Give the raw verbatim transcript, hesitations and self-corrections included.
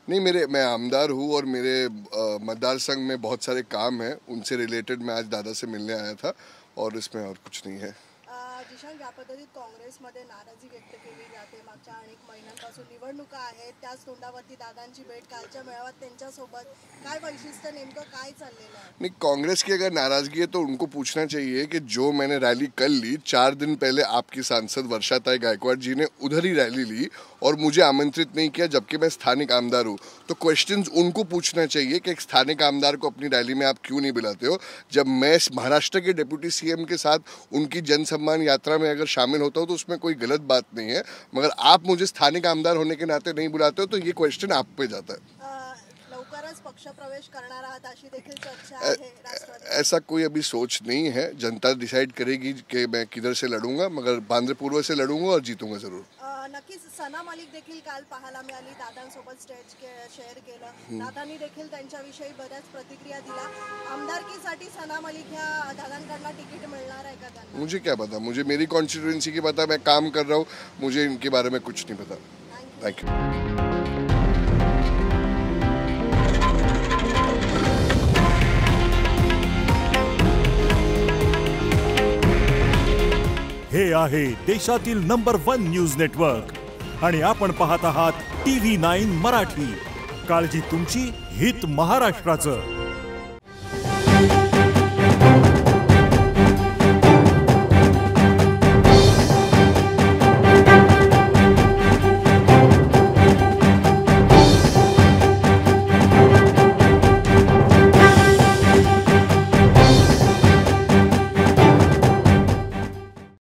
नहीं, मेरे मैं आमदार हूँ और मेरे मतदार संघ में बहुत सारे काम हैं, उनसे रिलेटेड मैं आज दादा से मिलने आया था और इसमें और कुछ नहीं है। जिशान, ज्या पद्धतीत काँग्रेसमध्ये नाराजी व्यक्त केली जाते, मागच्या अनेक महिन्यांपासून निवडणुका आहेत, त्याच तोंडावरती दादांची भेट, कालच्या मेळाव्यात त्यांच्यासोबत काय वैशिष्ट्य, नेमकं काय चाललेलं आहे? नहीं, कांग्रेस की अगर नाराजगी है तो उनको पूछना चाहिए कि जो मैंने रैली कल ली, चार दिन पहले आपकी सांसद वर्षाताई गायकवाड़ जी ने उधर ही रैली ली और मुझे आमंत्रित नहीं किया, जबकि मैं स्थानिक आमदार हूँ। तो क्वेश्चंस उनको पूछना चाहिए कि एक स्थानिक आमदार को अपनी रैली में आप क्यों नहीं बुलाते हो। जब मैं महाराष्ट्र के डिप्टी सीएम के साथ उनकी जन सम्मान यात्रा में अगर शामिल होता हूँ तो उसमें कोई गलत बात नहीं है, मगर आप मुझे स्थानिक आमदार होने के नाते नहीं बुलाते हो तो ये क्वेश्चन आप पे जाता है। पक्ष प्रवेश करणार आहात अशी देखील चर्चा आहे। ऐसा कोई अभी सोच नहीं है, जनता डिसाइड करेगी कि मैं किधर से लड़ूंगा, मगर बांद्रे पूर्व से लड़ूंगा और जीतूंगा जरूर। नक्कीच सना मलिक देखील काल पाहायला मिळाली, दादांसोबत स्टेज शेअर केलं, दादांनी देखील त्यांच्याविषयी बऱ्याच प्रतिक्रिया दिल्या। आमदारकीसाठी सना मलिक ह्या दादांकडनं तिकीट मिळणार आहे का त्यांना? मुझे क्या पता, मुझे मेरी कॉन्स्टिट्यूएंसी की पता, मैं काम कर रहा हूँ, मुझे इनके बारे में कुछ नहीं पता। Thank you. हे आहे देशातील नंबर वन न्यूज नेटवर्क आणि आपण पाहत आहात टीव्ही नाईन मराठी। काळजी तुमची, हित महाराष्ट्राचं।